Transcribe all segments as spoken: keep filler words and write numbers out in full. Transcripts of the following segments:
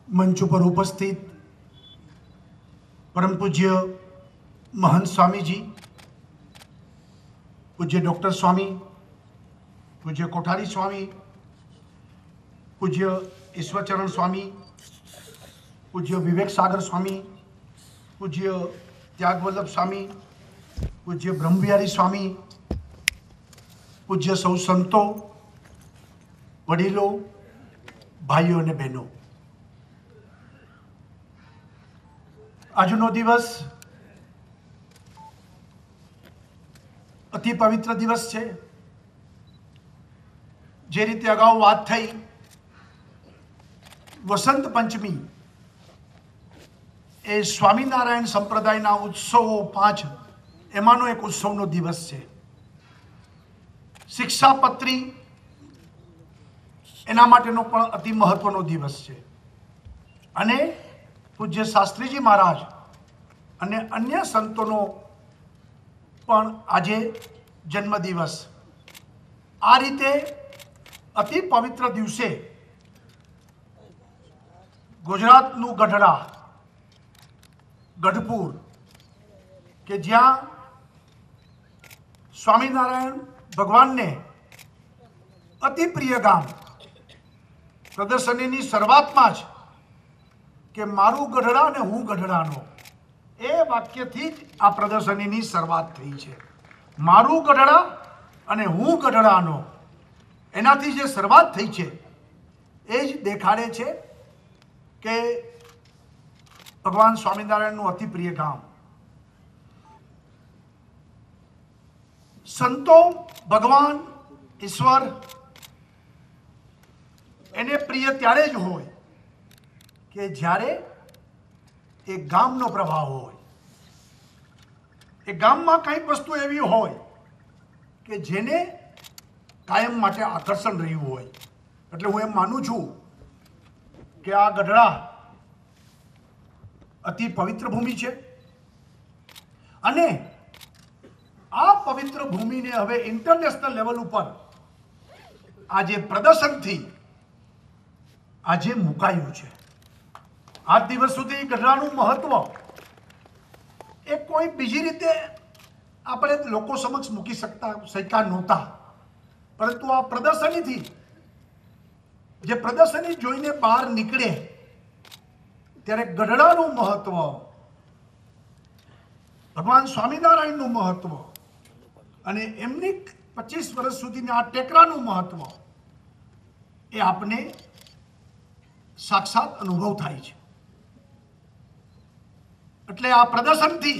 मंच पर उपस्थित परम पूज्य महंत स्वामी जी, पूज्य डॉक्टर स्वामी, पूज्य कोठारी स्वामी, पूज्य ईश्वरचरण स्वामी, पूज्य विवेक सागर स्वामी, पूज्य त्यागवल्लभ स्वामी, पूज्य ब्रह्मविहारी स्वामी, पूज्य सौ संतो, वडीलों, भाईओ ने बहनों, આજનો દિવસ અતિ પવિત્ર દિવસ છે। જે રીતે અગાઉ વાત થઈ, વસંત પંચમી એ સ્વામિનારાયણ સંપ્રદાયના ઉત્સવો પાંચ એમાંનો એક ઉત્સવનો દિવસ છે। શિક્ષાપત્રી એના માટેનો પણ અતિ મહત્વનો દિવસ છે અને પૂજ્ય શાસ્ત્રીજી મહારાજ અને અન્ય સંતોનો પણ આજે જન્મદિવસ। આ રીતે અતિ પવિત્ર દિવસે ગુજરાતનું ગઢડા, ગઢપુર કે જ્યાં સ્વામિનારાયણ ભગવાનને અતિ પ્રિય ગામ, પ્રદર્શનીની શરૂઆતમાં જ કે મારું ગઢડા ને હું ગઢડાનો, એ વાક્યથી જ આ પ્રદર્શનીની શરૂઆત થઈ છે। મારું ગઢડા અને હું ગઢડાનો, એનાથી જે શરૂઆત થઈ છે એ જ દેખાડે છે કે ભગવાન સ્વામિનારાયણનું અતિ પ્રિય ગામ। સંતો, ભગવાન, ઈશ્વર એને પ્રિય ત્યારે જ હોય કે જ્યારે એ ગામનો પ્રભાવ હોય, એ ગામમાં કંઈક વસ્તુ એવી હોય કે જેને કાયમ માટે આકર્ષણ રહ્યું હોય। એટલે હું એમ માનું છું કે આ ગઢડા અતિ પવિત્ર ભૂમિ છે અને આ પવિત્ર ભૂમિને હવે ઇન્ટરનેશનલ લેવલ ઉપર આજે પ્રદર્શનથી આજે મુકાયું છે। આજ દિવસ સુધી ગઢડાનું મહત્વ એ કોઈ બીજી રીતે આપણે લોકો સમક્ષ મૂકી શકતા શક્યા નહોતા, પરંતુ આ પ્રદર્શનીથી, જે પ્રદર્શની જોઈને બહાર નીકળે ત્યારે ગઢડાનું મહત્વ, ભગવાન સ્વામિનારાયણનું મહત્વ અને એમની પચીસ વર્ષ સુધીના આ ટેકરાનું મહત્વ એ આપને સાક્ષાત અનુભવ થાય છે। એટલે આ પ્રદર્શનથી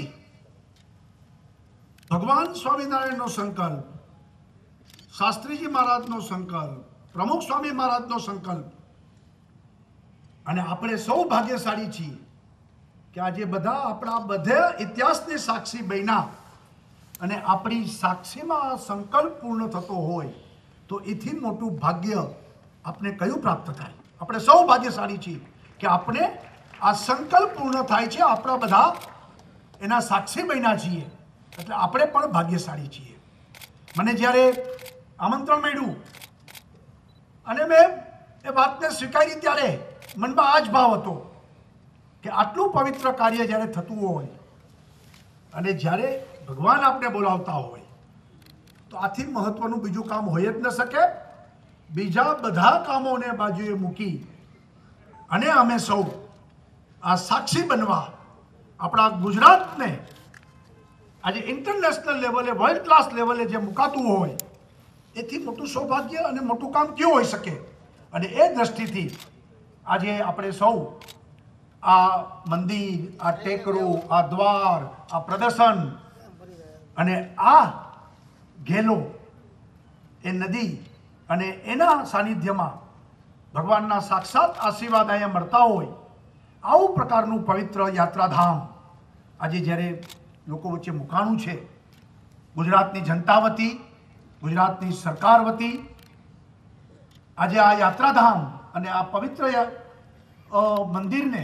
ભગવાન સ્વામિનારાયણનો સંકલ્પ, શાસ્ત્રીજી મહારાજનો સંકલ્પ, પ્રમુખ સ્વામી મહારાજનો સંકલ્પ, અને આપણે સૌ ભાગ્યશાળી છીએ કે આજે બધા આપણા બધા ઇતિહાસની સાક્ષી બન્યા અને આપણી સાક્ષીમાં આ સંકલ્પ પૂર્ણ થતો હોય તો એથી મોટું ભાગ્ય આપણે કયું પ્રાપ્ત થાય? આપણે સૌ ભાગ્યશાળી છીએ કે આપણે આ સંકલ્પ પૂર્ણ થાય છે, આપણા બધા એના સાક્ષી બન્યા છીએ, એટલે આપણે પણ ભાગ્યશાળી છીએ। મને જ્યારે આમંત્રણ મળ્યું અને મેં એ વાતને સ્વીકારી ત્યારે મનમાં આ જ ભાવ હતો કે આટલું પવિત્ર કાર્ય જ્યારે થતું હોય અને જ્યારે ભગવાન આપણે બોલાવતા હોય તો આથી મહત્વનું બીજું કામ હોય જ ન શકે। બીજા બધા કામોને બાજુએ મૂકી અને અમે સૌ આ સાક્ષી બનવા, આપણા ગુજરાતને આજે ઇન્ટરનેશનલ લેવલે, વર્લ્ડ ક્લાસ લેવલે જે મુકાતું હોય એથી મોટું સૌભાગ્ય અને મોટું કામ કયું હોઈ શકે? અને એ દ્રષ્ટિથી આજે આપણે સૌ આ મંદિર, આ ટેકરો, આ દ્વાર, આ પ્રદર્શન અને આ ઘેલો, એ નદી અને એના સાનિધ્યમાં ભગવાનના સાક્ષાત આશીર્વાદ અહીંયા મળતા હોય આવું પ્રકારનું પવિત્ર યાત્રાધામ આજે જ્યારે લોકો વચ્ચે મુકાણું છે, ગુજરાતની જનતા વતી, ગુજરાતની સરકાર વતી આજે આ યાત્રાધામ અને આ પવિત્ર મંદિરને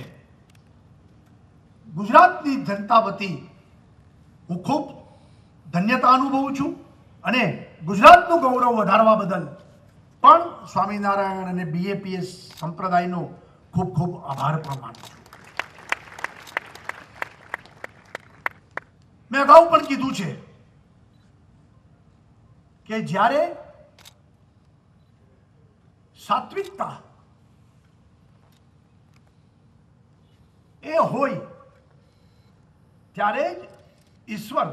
ગુજરાતની જનતા વતી હું ખૂબ ધન્યતા અનુભવું છું અને ગુજરાતનું ગૌરવ વધારવા બદલ પણ સ્વામિનારાયણ અને બીએપીએસ સંપ્રદાયનો ખૂબ ખૂબ આભાર પણ માનું છું. મેં અગાઉ પણ કીધું છે કે જ્યારે સાત્વિકતા એ હોય ત્યારે જ ઈશ્વર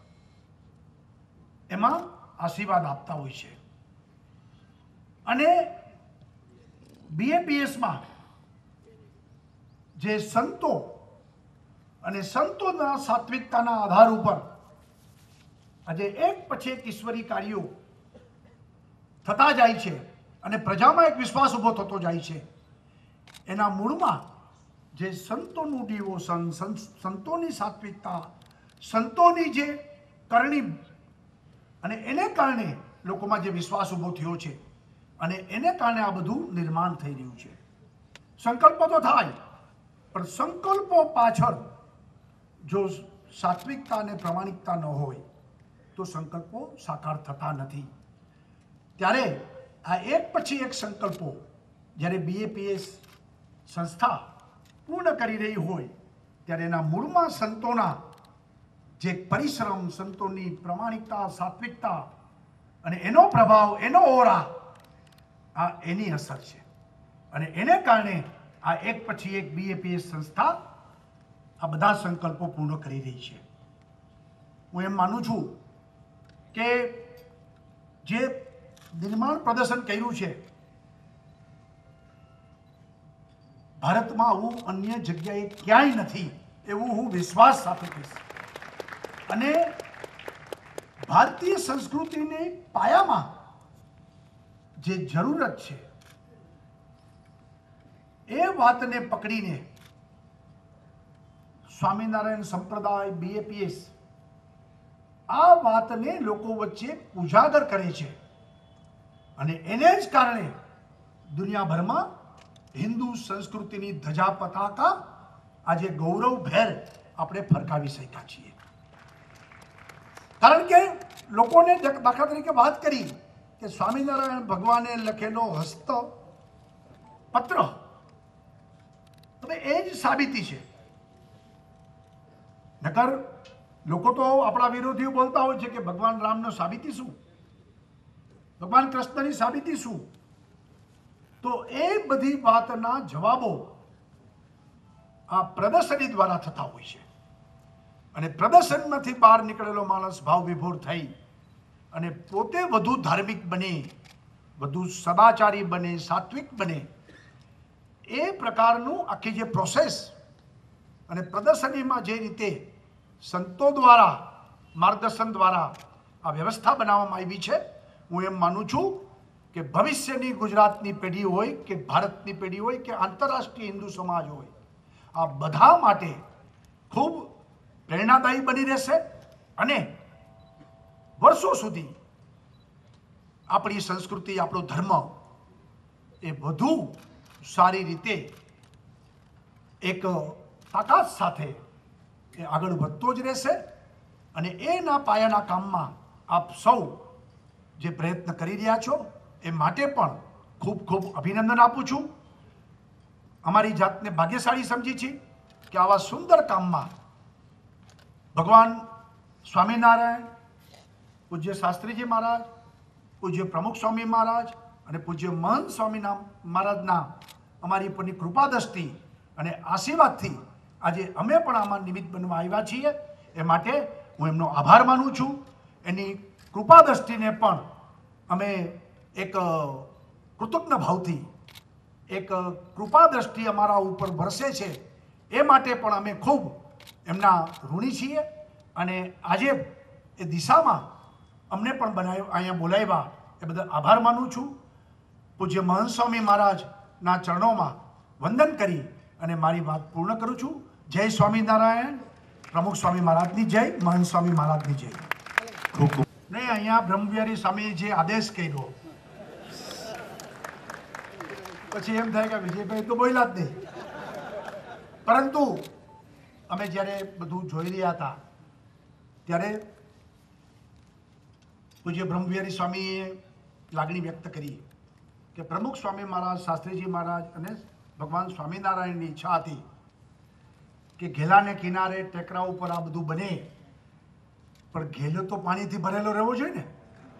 એમાં આશીર્વાદ આપતા હોય છે. અને બીએપીએસમાં જે સંતો અને સંતોના સાત્વિકતાના આધાર ઉપર આજે એક પછી એક ઈશ્વરી કાર્યો થતા જાય છે અને પ્રજામાં એક વિશ્વાસ ઊભો થતો જાય છે. એના મૂળમાં જે સંતોનું ડિવોશન, સંતોની સાત્વિકતા, સંતોની જે કરણી અને એને કારણે લોકોમાં જે વિશ્વાસ ઊભો થયો છે અને એને કારણે આ બધું નિર્માણ થઈ રહ્યું છે. સંકલ્પો તો થાય, પણ સંકલ્પો પાછળ જો સાત્વિકતા અને પ્રામાણિકતા ન હોય તો સંકલ્પો સાકાર થતા નથી. ત્યારે આ એક પછી એક સંકલ્પો જ્યારે બીએપીએસ સંસ્થા પૂર્ણ કરી રહી હોય ત્યારે એના મૂળમાં સંતોના જે પરિશ્રમ, સંતોની પ્રામાણિકતા, સાત્વિકતા અને એનો પ્રભાવ, એનો ઓરા, આ એની અસર છે. અને એને કારણે આ એક પછી એક બીએપીએસ સંસ્થા આ બધા સંકલ્પો પૂર્ણ કરી રહી છે. હું એમ માનું છું કે જે નિર્માણ પ્રદર્શન કર્યું છે ભારતમાં આવું અન્ય જગ્યાએ ક્યાંય નથી એવું હું વિશ્વાસ સાથે કહીશ. અને ભારતીય સંસ્કૃતિની પાયામાં જે જરૂરત છે એ વાતને પકડીને સ્વામિનારાયણ સંપ્રદાય, બીએપીએસ આ વાતને લોકો વચ્ચે ઉજાગર કરે છે. અને એને જ કારણે દુનિયાભરમાં હિન્દુ સંસ્કૃતિની ધજા પતાકા આજે ગૌરવભેર આપણે ફરકાવી શક્યા છીએ. કારણ કે લોકોને દાખલા તરીકે વાત કરી કે સ્વામિનારાયણ ભગવાને લખેલો હસ્ત પત્ર, હવે એ જ સાબિતી છે. નકર લોકો તો આપણા વિરોધીઓ બોલતા હોય છે કે ભગવાન રામનો સાબિતી શું, ભગવાન કૃષ્ણની સાબિતી શું. તો એ બધી વાતના જવાબો આ પ્રદર્શની દ્વારા થતા હોય છે. અને પ્રદર્શનમાંથી બહાર નીકળેલો માણસ ભાવ વિભોર થઈ અને પોતે વધુ ધાર્મિક બને, વધુ સદાચારી બને, સાત્વિક બને, એ પ્રકારનું આખી જે પ્રોસેસ અને પ્રદર્શનીમાં જે રીતે સંતો દ્વારા માર્ગદર્શન દ્વારા આ વ્યવસ્થા બનાવવામાં આવી છે, હું એમ માનું છું કે ભવિષ્યની ગુજરાતની પેઢી હોય કે ભારતની પેઢી હોય કે આંતરરાષ્ટ્રીય હિન્દુ સમાજ હોય, આ બધા માટે ખૂબ પ્રેરણાદાયી બની રહેશે. અને વર્ષો સુધી આપણી સંસ્કૃતિ, આપણો ધર્મ એ વધુ સારી રીતે એક તાકાત સાથે એ આગળ વધતો જ રહેશે. અને એના પાયાના કામમાં આપ સૌ જે પ્રયત્ન કરી રહ્યા છો એ માટે પણ ખૂબ ખૂબ અભિનંદન આપું છું. અમારી જાતને ભાગ્યશાળી સમજી છે કે આવા સુંદર કામમાં ભગવાન સ્વામિનારાયણ, પૂજ્ય શાસ્ત્રીજી મહારાજ, પૂજ્ય પ્રમુખ સ્વામી મહારાજ અને પૂજ્ય મહંત સ્વામી મહારાજના અમારી ઉપરની કૃપા દ્રષ્ટિ અને આશીર્વાદથી આજે અમે પણ આમાં નિમિત્ત બનવા આવ્યા છીએ. એ માટે હું એમનો આભાર માનું છું. એની કૃપા દ્રષ્ટિને પણ અમે એક કૃતજ્ઞ ભાવથી, એક કૃપા દ્રષ્ટિ અમારા ઉપર વરસે છે એ માટે પણ અમે ખૂબ એમના ઋણી છીએ. અને આજે એ દિશામાં અમને પણ બનાવ્યો, અહીંયા બોલાવ્યા, એ બદલ આભાર માનું છું. પૂજ્ય મહંત સ્વામી મહારાજના ચરણોમાં વંદન કરી અને મારી વાત પૂર્ણ કરું છું. જય સ્વામિનારાયણ. પ્રમુખ સ્વામી મહારાજની જય, મહંત સ્વામી મહારાજની જય. ખૂબ ખૂબ નહીં, અહીંયા બ્રહ્મવિહારી સ્વામી જે આદેશ કર્યો પછી એમ થાય કે વિજયભાઈ તો બોલ્યા જ નહીં. પરંતુ અમે જ્યારે બધું જોઈ રહ્યા હતા ત્યારે પૂજ્ય બ્રહ્મવિહારી સ્વામીએ લાગણી વ્યક્ત કરી કે પ્રમુખ સ્વામી મહારાજ, શાસ્ત્રીજી મહારાજ અને ભગવાન સ્વામિનારાયણની ઈચ્છા હતી કે ઘેલાને કિનારે ટેકરા ઉપર આ બધું બને, પણ ઘેલો તો પાણીથી ભરેલો રહેવો જોઈએ ને.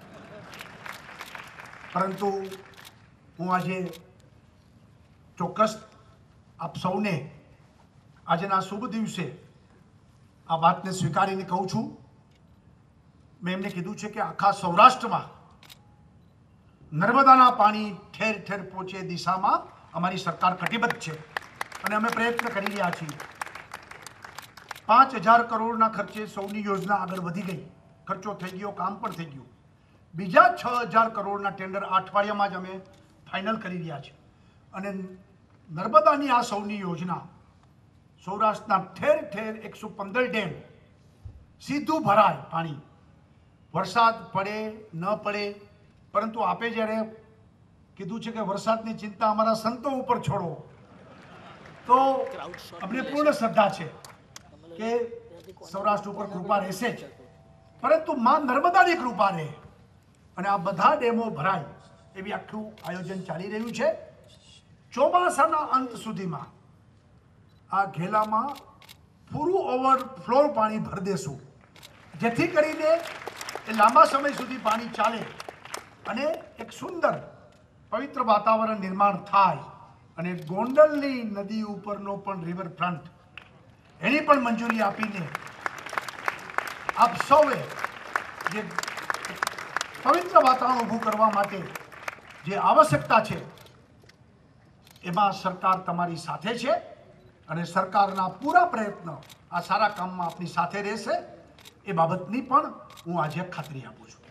પરંતુ હું આજે ચોક્કસ આપ સૌને આજના શુભ દિવસે આ વાતને સ્વીકારીને કહું છું. મેં એમને કીધું છે કે આખા સૌરાષ્ટ્રમાં નર્મદાના પાણી ઠેર ઠેર પહોંચે દિશામાં અમારી સરકાર કટિબદ્ધ છે અને અમે પ્રયત્ન કરી રહ્યા છીએ. પાંચ હજાર કરોડના ખર્ચે સૌની યોજના આગળ વધી ગઈ, ખર્ચો થઈ ગયો, કામ પણ થઈ ગયું. બીજા છ હજાર કરોડના ટેન્ડર આ અઠવાડિયામાં જ અમે ફાઇનલ કરી રહ્યા છીએ અને નર્મદાની આ સૌની યોજના સૌરાષ્ટ્રના ઠેર ઠેર એકસો પંદર ડેમ સીધું ભરાય પાણી, વરસાદ પડે ન પડે. પરંતુ આપે જ્યારે કીધું છે કે વરસાદની ચિંતા અમારા સંતો ઉપર છોડો, તો અમને પૂર્ણ શ્રદ્ધા છે કે સૌરાષ્ટ્ર ઉપર કૃપા રહેશે જ, પરંતુ માં નર્મદાની કૃપા રહે અને આ બધા ડેમો ભરાય એવી આખું આયોજન ચાલી રહ્યું છે. ચોમાસાના અંત સુધીમાં આ ઘેલામાં પૂરું ઓવરફ્લો પાણી ભરી દેશું, જેથી કરીને એ લાંબા સમય સુધી પાણી ચાલે અને એક સુંદર પવિત્ર વાતાવરણ નિર્માણ થાય. અને ગોંડલની નદી ઉપરનો પણ રિવરફ્રન્ટ એની પણ મંજૂરી આપીને આપ સૌએ જે પવિત્ર વાતાવરણ ઊભું કરવા માટે જે આવશ્યકતા છે એમાં સરકાર તમારી સાથે છે અને સરકારના પૂરા પ્રયત્ન આ સારા કામમાં આપની સાથે રહેશે એ બાબતની પણ હું આજે ખાતરી આપું છું.